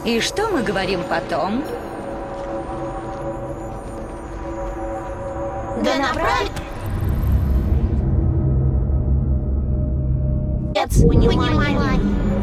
И что мы говорим потом? Да направь! Понимание.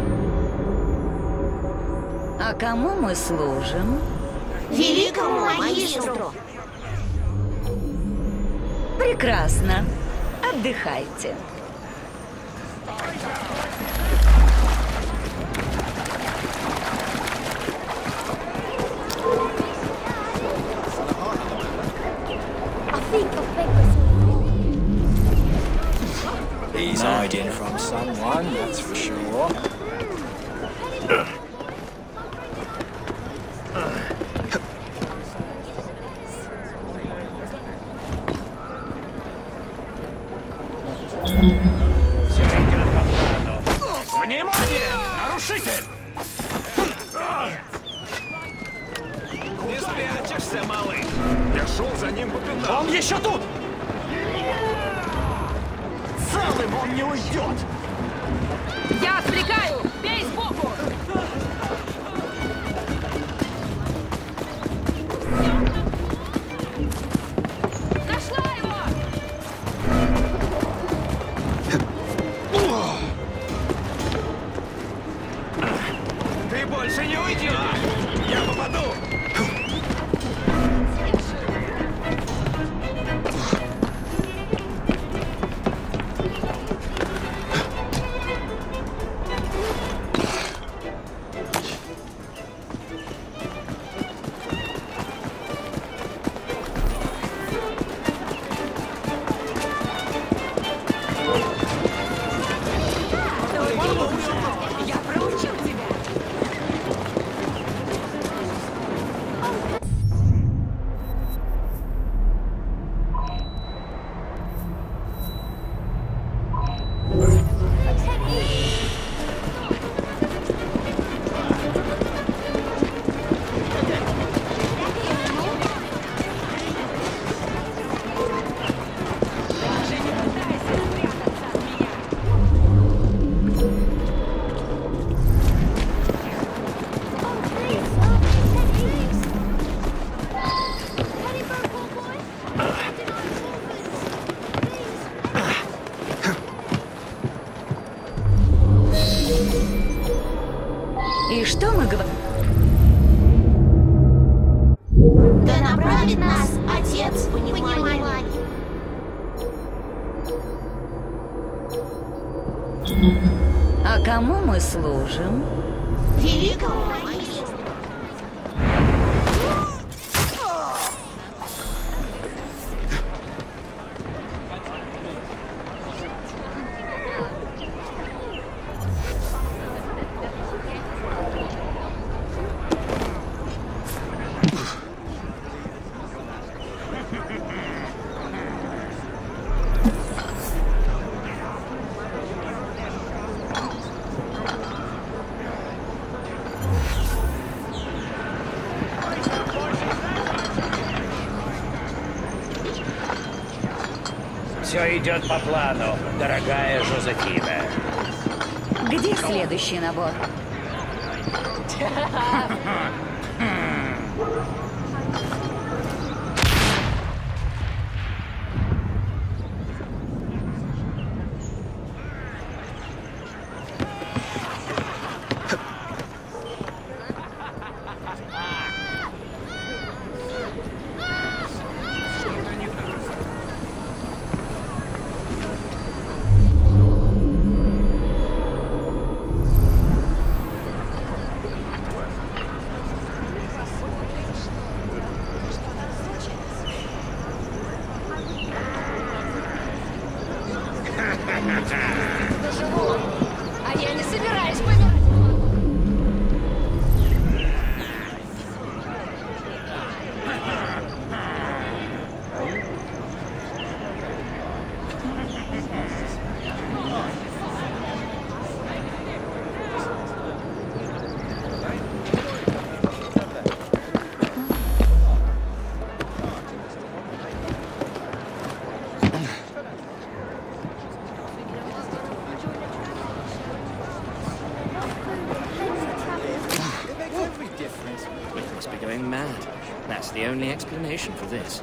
А кому мы служим? Великому магистру. Прекрасно. Отдыхайте. He's hiding from someone, that's for sure. Внимание! Нарушитель! Не спрячешься, малыш! Я шел за ним по пятам. Он еще тут! Целым он не уйдет! Я отвлекаю! Бей сбоку! Нашла его! Ты больше не уйдешь! Я попаду! Я проучил тебя! И что мы говорим? Да направит нас Отец Понимания. А кому мы служим? Великому магистру. Все идет по плану, дорогая Жозефина. Где следующий набор? difference. It must be going mad. That's the only explanation for this.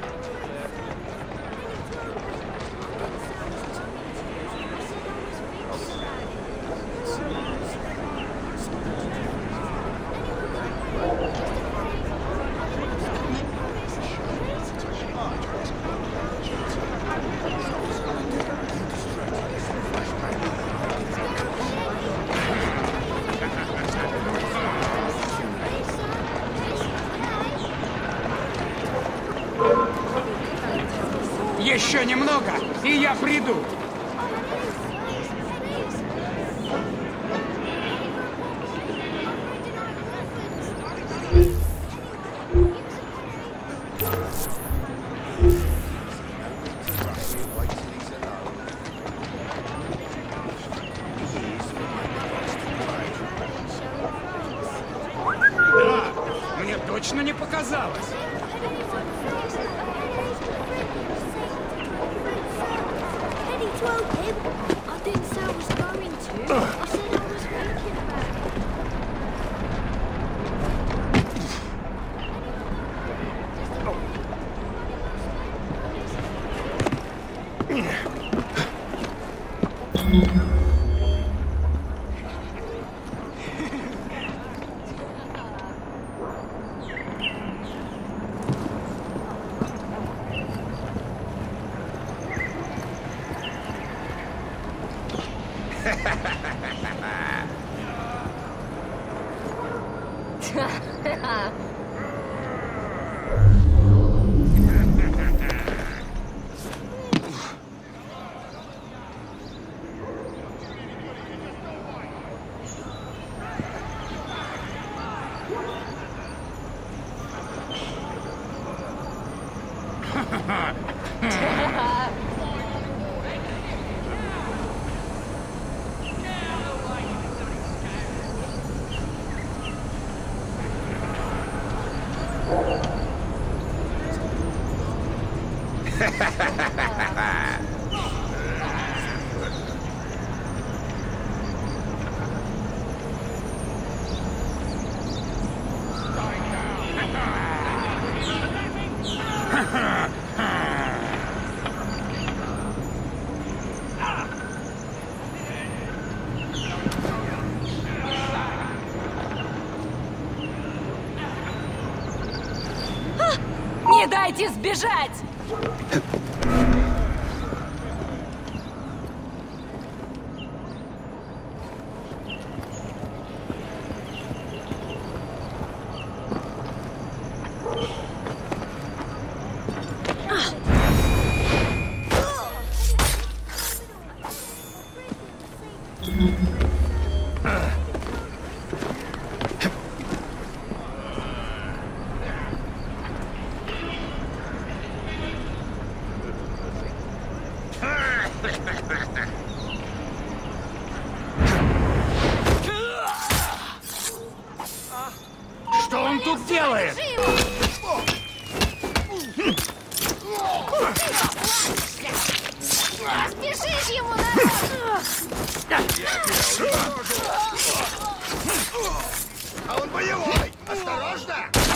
Еще немного, и я приду. Да, мне точно не показалось. To help him. I didn't say I was going to. I said I was thinking about it. Не дайте сбежать! Что он тут делает? Спешишь ему на... А он боевой! Осторожно!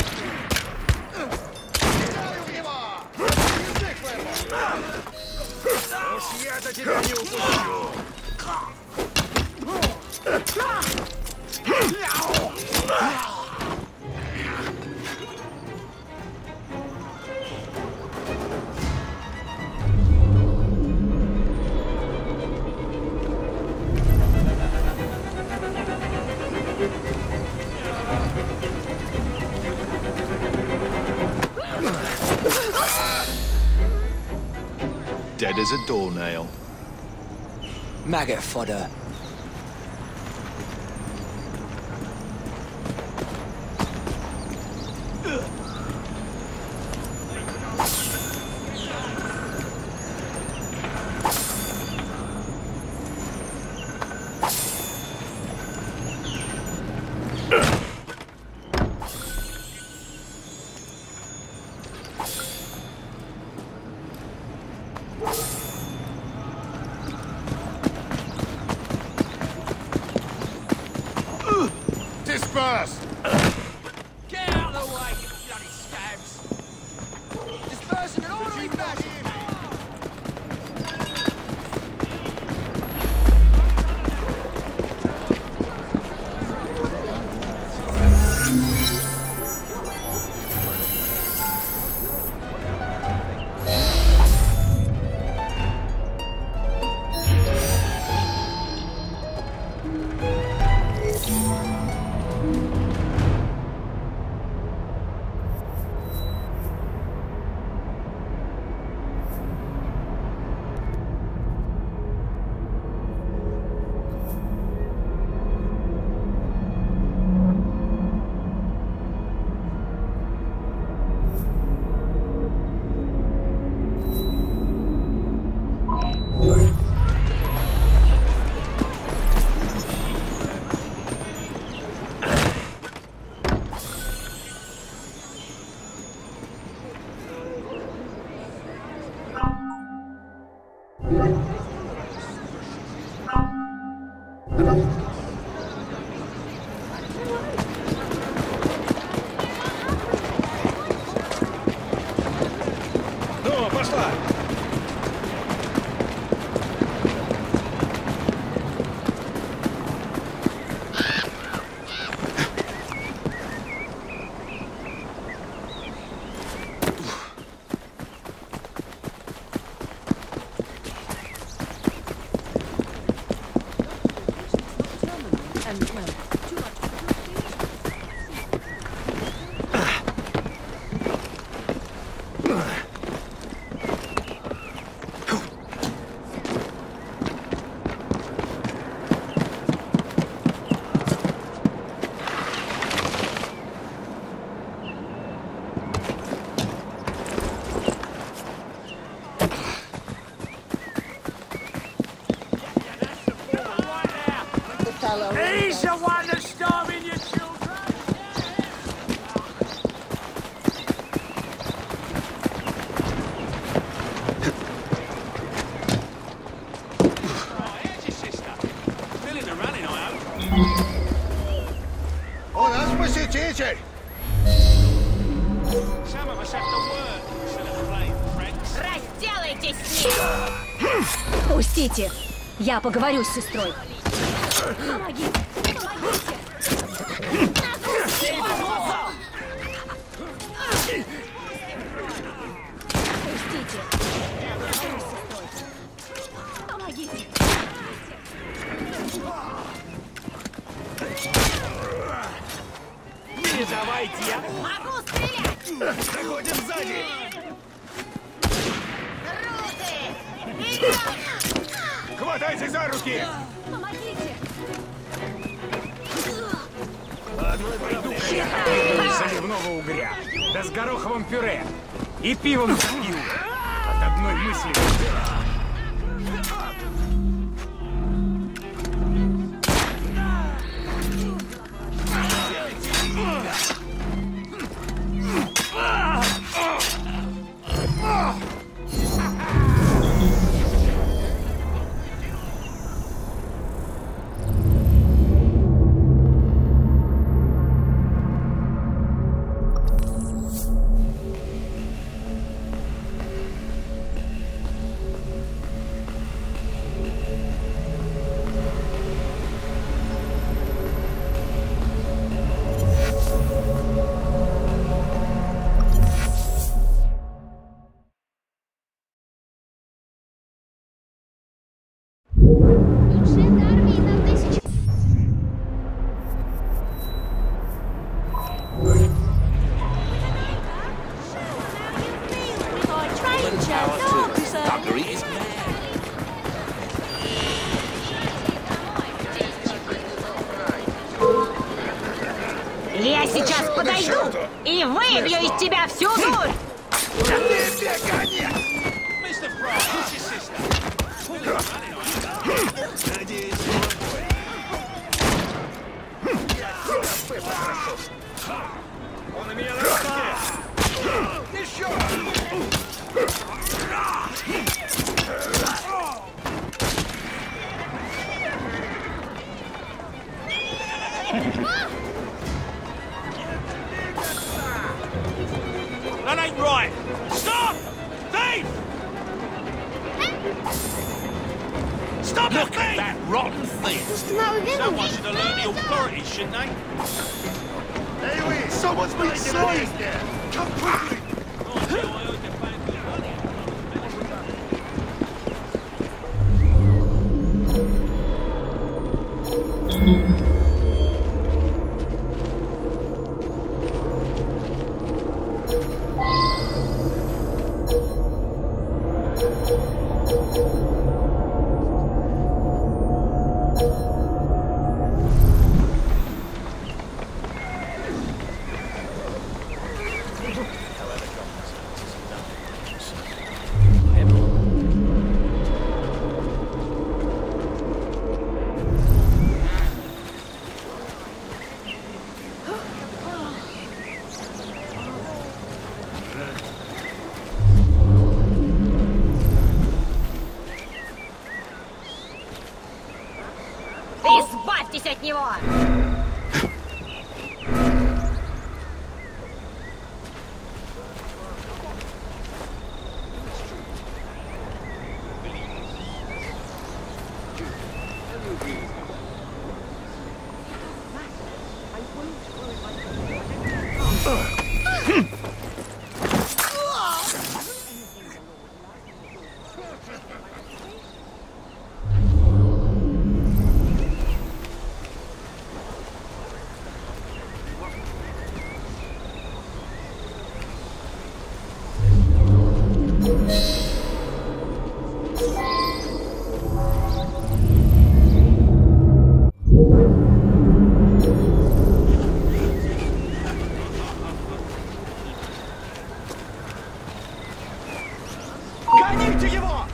Стреляю в него! Язык вырву! Уж я-то тебя не упущу! Dead as a doornail. Maggot fodder. Ты спас! Ну, пошла! He's the one that's starving your children! У нас посетитель! Разделайтесь с ним! Пустите! Я поговорю с сестрой. Помогите! Помогите! Пустите! Помогите! Не давайте я! Могу стрелять! Заходим сзади! Хватайте за руки! Помогите! Заливного угря, да с гороховым пюре и пивом пью от одной мысли. Бюджет армии на 1000. Я сейчас подойду и выбью из тебя всю дурь! Тебе конец! Он у меня на руке! Еще! That ain't right! Stop! Thief! Stop Look at that rotten thing! Someone should alert the authorities, shouldn't they? Hey, someone's been slain! Come quickly! Избавьтесь от него! Гоните его!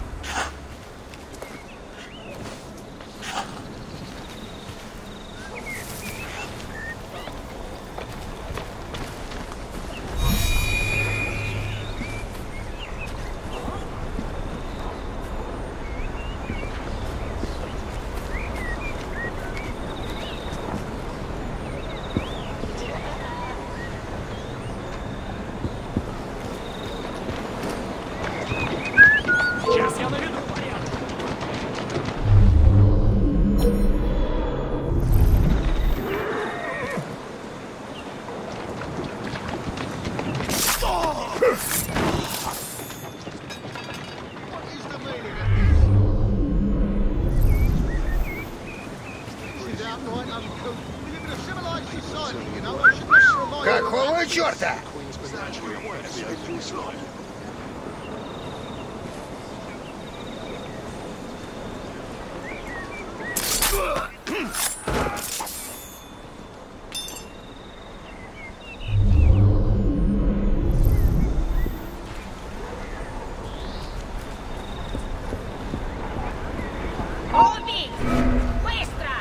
Сейчас я наведу порядок. Какого черта? Убить! Быстро!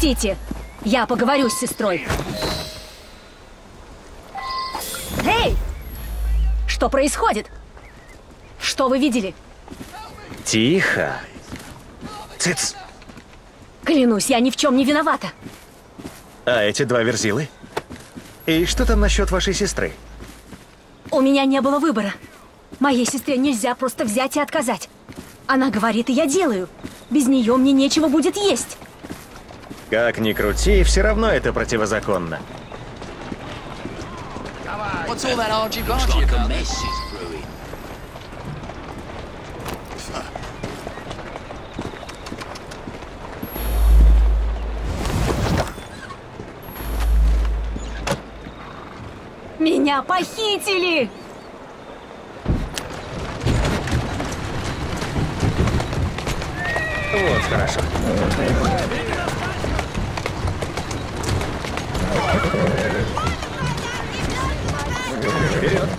Пустите! Я поговорю с сестрой. Эй! Что происходит? Что вы видели? Тихо. Цыц. Клянусь, я ни в чем не виновата. А эти два верзилы? И что там насчет вашей сестры? У меня не было выбора. Моей сестре нельзя просто взять и отказать. Она говорит, и я делаю. Без нее мне нечего будет есть. Как ни крути, все равно это противозаконно. What's all that argy-bargy about this? Меня похитили! Вот хорошо. Вперед!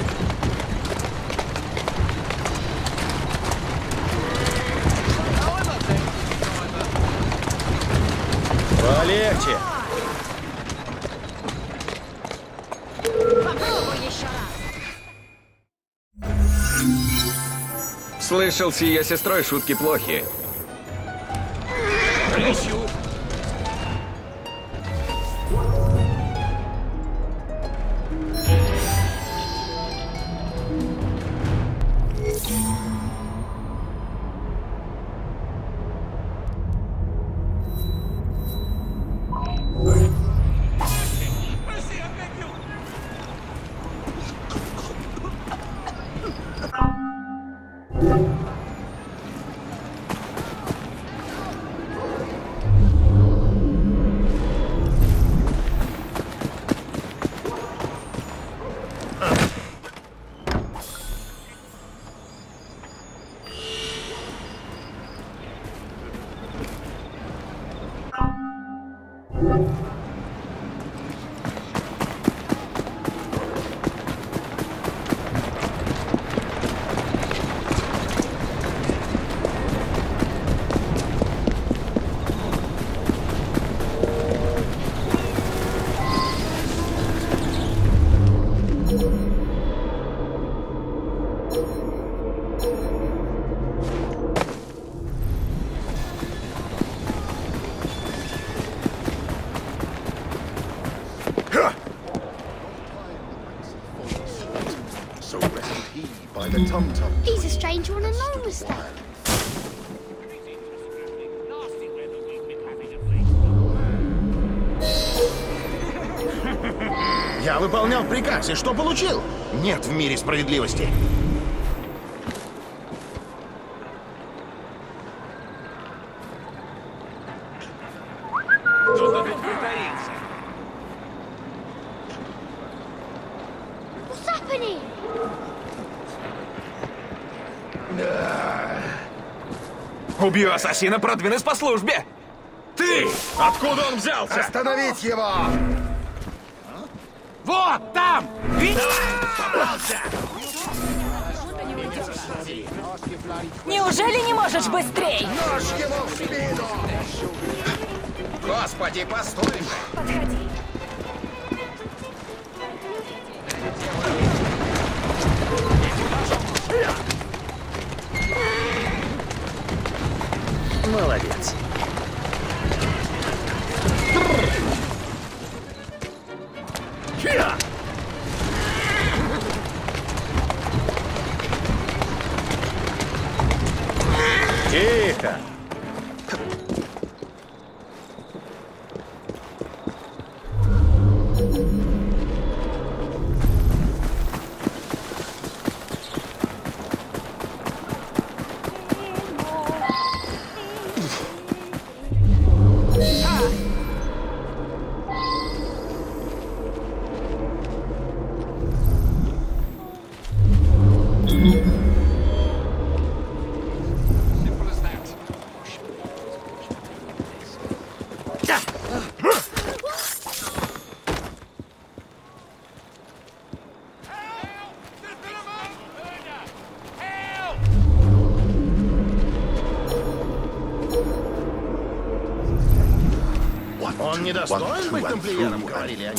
Полегче! Слышал, с ее сестрой шутки плохи. Рысью! He's a stranger on a normal estate. Я выполнял приказ, и что получил? Нет в мире справедливости. Кто-то тут притаился. What's happening? Убью ассасина, продвинусь по службе! Ты! Откуда он взялся? Остановить его! Вот там! Видишь? Попался! Неужели не можешь быстрей? Нож ему в спину! Господи, постой! Подходи. Молодец. Тихо. Он не достоин быть тамплиером, говорили они.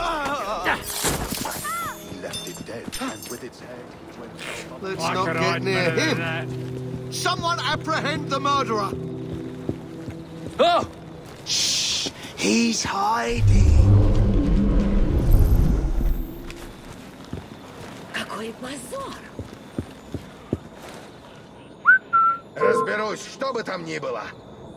Let's not get near him. Someone apprehend the murderer. Oh! Shh! He's hiding. Какой позор! Разберусь, что бы там ни было.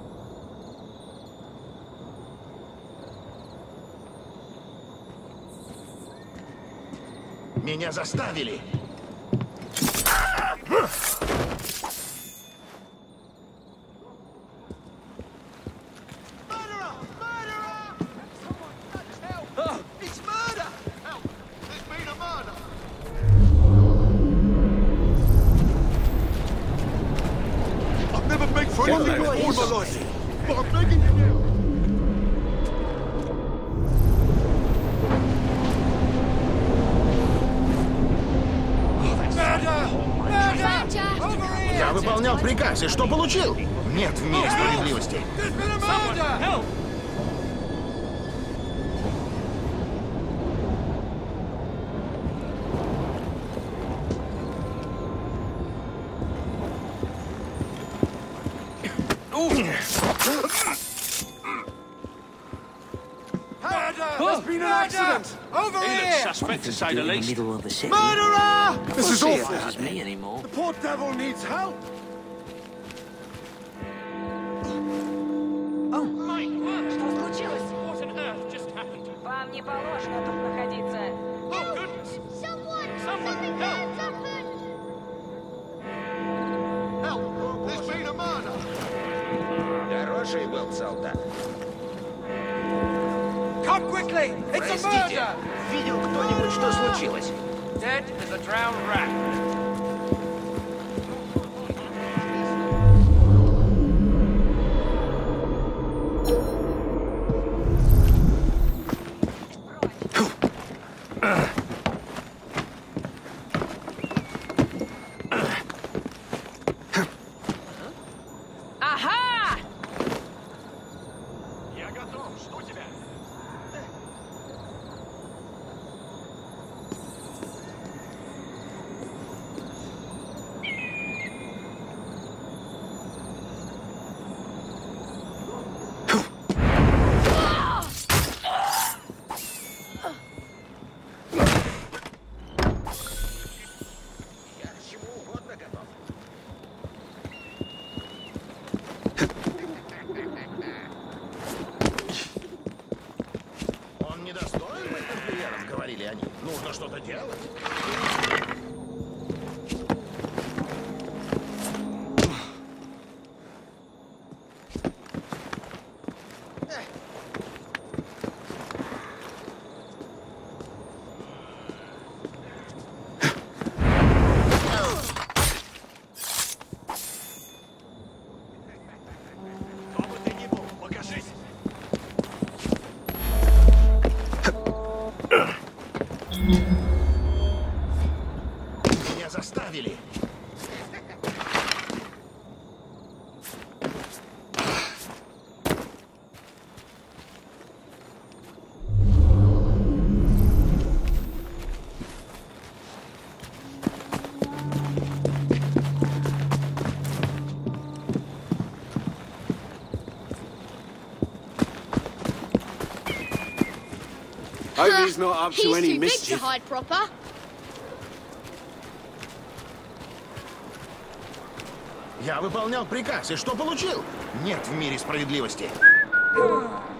Меня заставили. Я выполнял приказ, и что получил? Нет в мире справедливости. There's been an accident! Over here! Suspect to say the least. Murderer! This is awful. This is me anymore. The poor devil needs help. Что случилось? Вам не положено тут находиться. Help! There's been a murder! Хороший был солдат. Come quickly! It's a murder! Видел кто-нибудь, что случилось? Dead as a drowned rat. Ага! Я готов, жду тебя. Я к чему угодно готов. Он не достоин быть тамплиером, говорили они. Нужно что-то делать. Кто бы ты ни был, покажись! Меня заставили. Hope he's not up to any He's too big to mischief. hide proper. Я выполнял приказ, и что получил? Нет в мире справедливости.